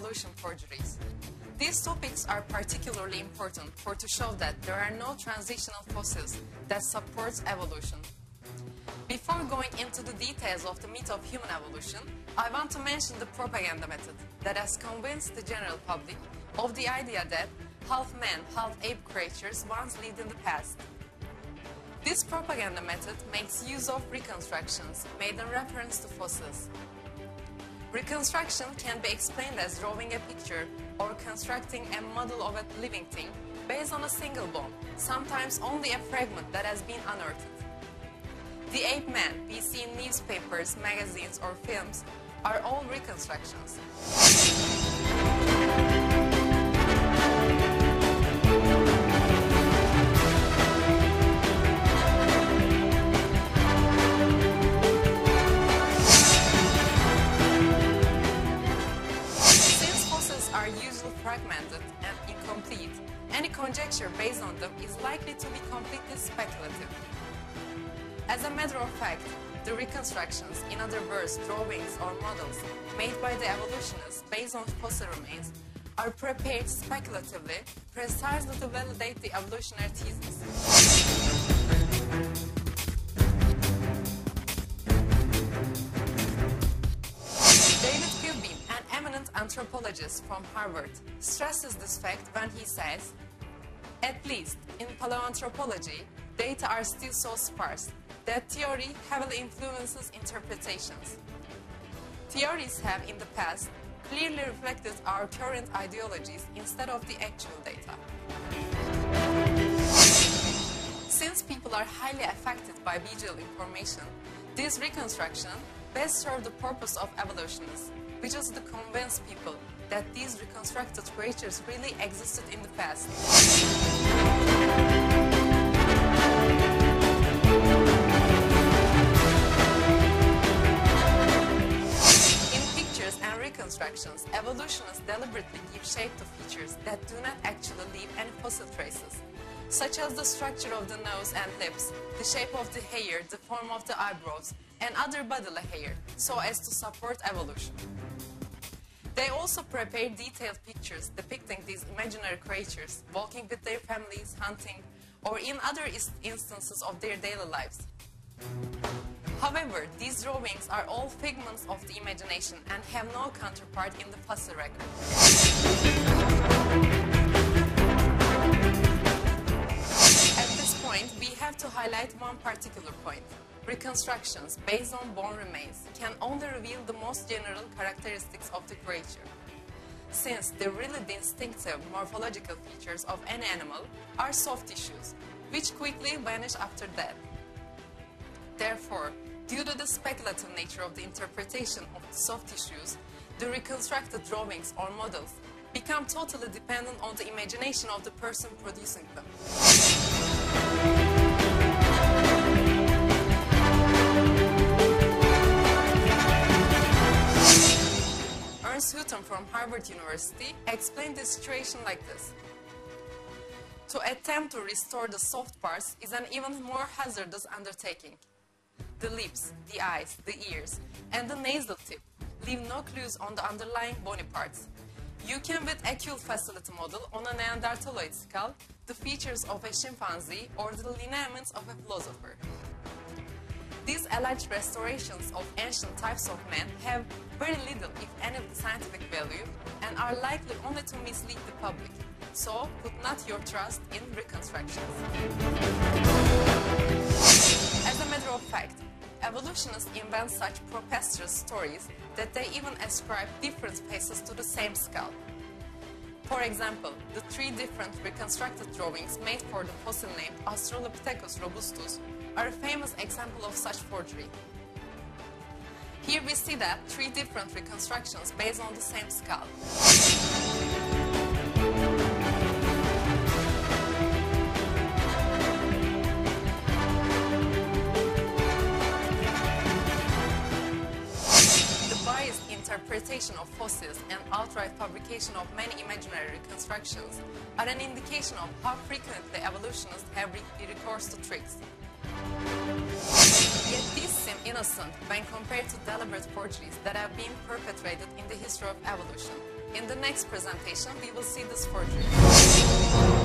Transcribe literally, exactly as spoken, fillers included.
evolution forgeries. These topics are particularly important for to show that there are no transitional fossils that support evolution. Before going into the details of the myth of human evolution, I want to mention the propaganda method that has convinced the general public of the idea that half man, half ape creatures once lived in the past. This propaganda method makes use of reconstructions made in reference to fossils. Reconstruction can be explained as drawing a picture or constructing a model of a living thing based on a single bone, sometimes only a fragment that has been unearthed. The ape-man we see in newspapers, magazines, or films are all reconstructions. Since fossils are usually fragmented and incomplete, any conjecture based on them is likely to be completely speculative. As a matter of fact, the reconstructions, in other words, drawings or models made by the evolutionists based on fossil remains, are prepared speculatively, precisely to validate the evolutionary thesis. David Philbin, an eminent anthropologist from Harvard, stresses this fact when he says, "At least in paleoanthropology, data are still so sparse that theory heavily influences interpretations. Theories have in the past clearly reflected our current ideologies instead of the actual data." Since people are highly affected by visual information, this reconstruction best serves the purpose of evolutionists, which is to convince people that these reconstructed creatures really existed in the past. Reconstructions, evolutionists deliberately give shape to features that do not actually leave any fossil traces, such as the structure of the nose and lips, the shape of the hair, the form of the eyebrows, and other bodily hair, so as to support evolution. They also prepare detailed pictures depicting these imaginary creatures walking with their families, hunting, or in other instances of their daily lives. However, these drawings are all figments of the imagination and have no counterpart in the fossil record. At this point, we have to highlight one particular point. Reconstructions based on bone remains can only reveal the most general characteristics of the creature, since the really distinctive morphological features of any animal are soft tissues, which quickly vanish after death. Therefore, due to the speculative nature of the interpretation of the soft tissues, the reconstructed drawings or models become totally dependent on the imagination of the person producing them. Ernst Houghton from Harvard University explained the situation like this. To attempt to restore the soft parts is an even more hazardous undertaking. The lips, the eyes, the ears, and the nasal tip leave no clues on the underlying bony parts. You can with acute facility model on a Neanderthaloid skull the features of a chimpanzee or the lineaments of a philosopher. These alleged restorations of ancient types of men have very little, if any, scientific value and are likely only to mislead the public. So, put not your trust in reconstructions. As a matter of fact, evolutionists invent such preposterous stories that they even ascribe different faces to the same skull. For example, the three different reconstructed drawings made for the fossil named Australopithecus robustus are a famous example of such forgery. Here we see that three different reconstructions based on the same skull. Interpretation of fossils and outright fabrication of many imaginary reconstructions are an indication of how frequently evolutionists have re recourse to tricks. Yet these seem innocent when compared to deliberate forgeries that have been perpetrated in the history of evolution. In the next presentation, we will see this forgery.